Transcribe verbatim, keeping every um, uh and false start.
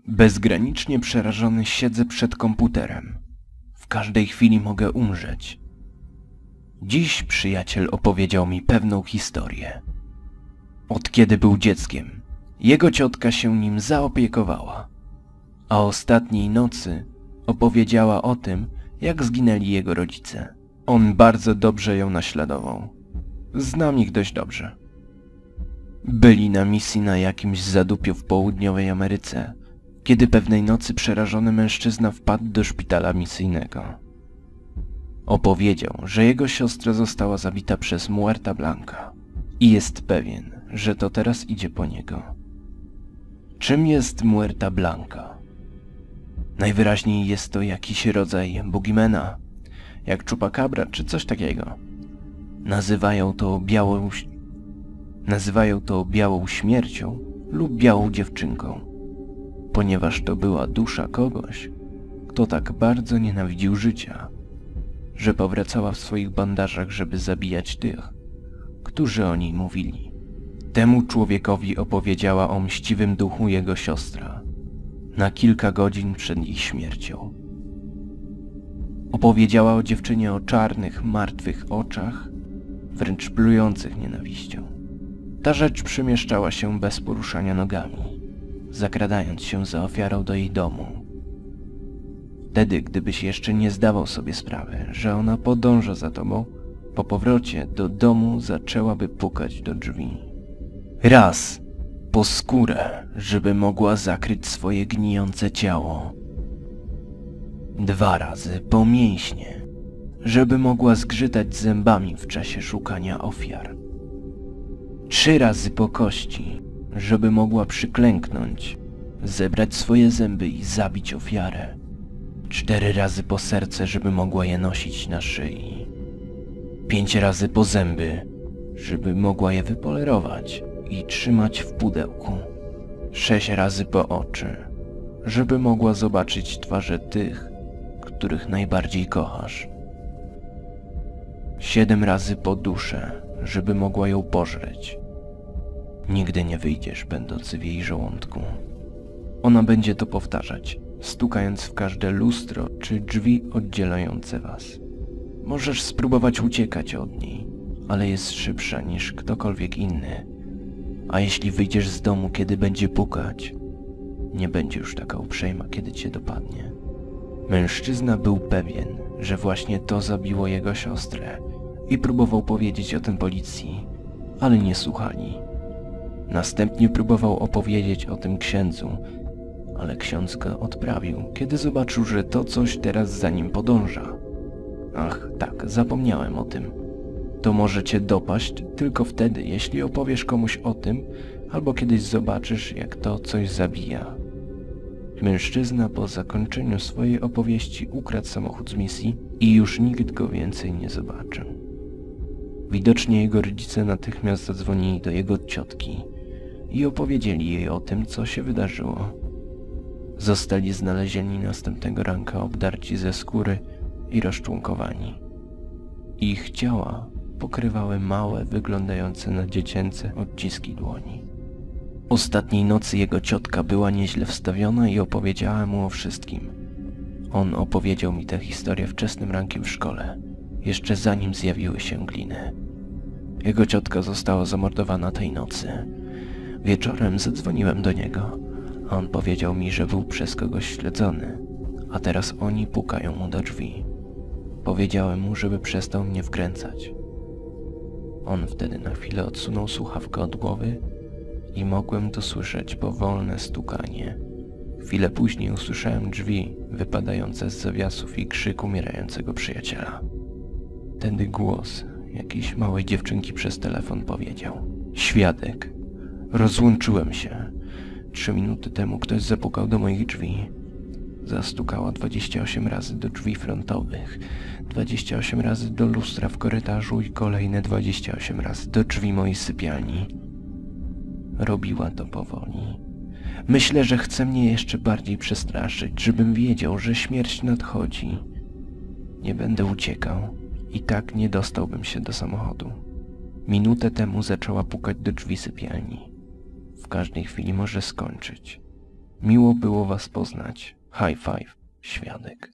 Bezgranicznie przerażony siedzę przed komputerem. W każdej chwili mogę umrzeć. Dziś przyjaciel opowiedział mi pewną historię. Od kiedy był dzieckiem, jego ciotka się nim zaopiekowała, a ostatniej nocy opowiedziała o tym, jak zginęli jego rodzice. On bardzo dobrze ją naśladował. Znam ich dość dobrze. Byli na misji na jakimś zadupiu w południowej Ameryce, kiedy pewnej nocy przerażony mężczyzna wpadł do szpitala misyjnego. Opowiedział, że jego siostra została zabita przez Muerta Blanca i jest pewien, że to teraz idzie po niego. Czym jest Muerta Blanca? Najwyraźniej jest to jakiś rodzaj bogimena, jak Chupacabra czy coś takiego. Nazywają to białą... Nazywają to białą śmiercią lub białą dziewczynką, ponieważ to była dusza kogoś, kto tak bardzo nienawidził życia, że powracała w swoich bandażach, żeby zabijać tych, którzy o niej mówili. Temu człowiekowi opowiedziała o mściwym duchu jego siostra, na kilka godzin przed ich śmiercią. Opowiedziała o dziewczynie o czarnych, martwych oczach, wręcz plujących nienawiścią. Ta rzecz przemieszczała się bez poruszania nogami, zakradając się za ofiarą do jej domu. Wtedy, gdybyś jeszcze nie zdawał sobie sprawy, że ona podąża za tobą, po powrocie do domu zaczęłaby pukać do drzwi. Raz po skórę, żeby mogła zakryć swoje gnijące ciało. Dwa razy po mięśnie, żeby mogła zgrzytać zębami w czasie szukania ofiar. Trzy razy po kości, żeby mogła przyklęknąć, zebrać swoje zęby i zabić ofiarę. Cztery razy po serce, żeby mogła je nosić na szyi. Pięć razy po zęby, żeby mogła je wypolerować i trzymać w pudełku. Sześć razy po oczy, żeby mogła zobaczyć twarze tych, których najbardziej kochasz. Siedem razy po duszę, żeby mogła ją pożreć. Nigdy nie wyjdziesz, będący w jej żołądku. Ona będzie to powtarzać, stukając w każde lustro czy drzwi oddzielające was. Możesz spróbować uciekać od niej, ale jest szybsza niż ktokolwiek inny. A jeśli wyjdziesz z domu, kiedy będzie pukać, nie będzie już taka uprzejma, kiedy cię dopadnie. Mężczyzna był pewien, że właśnie to zabiło jego siostrę i próbował powiedzieć o tym policji, ale nie słuchali. Następnie próbował opowiedzieć o tym księdzu, ale ksiądz go odprawił, kiedy zobaczył, że to coś teraz za nim podąża. Ach, tak, zapomniałem o tym. To może cię dopaść tylko wtedy, jeśli opowiesz komuś o tym, albo kiedyś zobaczysz, jak to coś zabija. Mężczyzna po zakończeniu swojej opowieści ukradł samochód z misji i już nikt go więcej nie zobaczył. Widocznie jego rodzice natychmiast zadzwonili do jego ciotki i opowiedzieli jej o tym, co się wydarzyło. Zostali znalezieni następnego ranka obdarci ze skóry i rozczłonkowani. Ich ciała pokrywały małe, wyglądające na dziecięce odciski dłoni. Ostatniej nocy jego ciotka była nieźle wstawiona i opowiedziała mu o wszystkim. On opowiedział mi tę historię wczesnym rankiem w szkole, jeszcze zanim zjawiły się gliny. Jego ciotka została zamordowana tej nocy. Wieczorem zadzwoniłem do niego, a on powiedział mi, że był przez kogoś śledzony, a teraz oni pukają mu do drzwi. Powiedziałem mu, żeby przestał mnie wkręcać. On wtedy na chwilę odsunął słuchawkę od głowy i mogłem dosłyszeć powolne stukanie. Chwilę później usłyszałem drzwi wypadające z zawiasów i krzyk umierającego przyjaciela. Wtedy głos jakiejś małej dziewczynki przez telefon powiedział: Świadek, rozłączyłem się. Trzy minuty temu ktoś zapukał do moich drzwi. Zastukała dwadzieścia osiem razy do drzwi frontowych, dwadzieścia osiem razy do lustra w korytarzu i kolejne dwadzieścia osiem razy do drzwi mojej sypialni. Robiła to powoli. Myślę, że chce mnie jeszcze bardziej przestraszyć, żebym wiedział, że śmierć nadchodzi. Nie będę uciekał i tak nie dostałbym się do samochodu. Minutę temu zaczęła pukać do drzwi sypialni. W każdej chwili może skończyć. Miło było was poznać. High five, świadek.